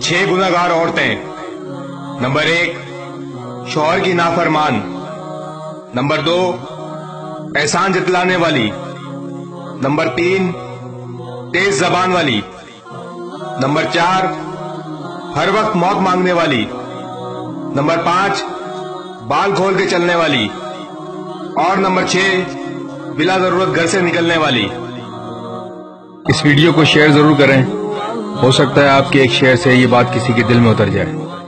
6 गुनहगार औरतें। नंबर 1, शौहर की नाफरमान। नंबर 2, एहसान जतलाने वाली। नंबर 3, तेज जबान वाली। नंबर 4, हर वक्त मौत मांगने वाली। नंबर 5, बाल खोल के चलने वाली। और नंबर 6, बिला जरूरत घर से निकलने वाली। इस वीडियो को शेयर जरूर करें। हो सकता है आपके एक शेयर से ये बात किसी के दिल में उतर जाए।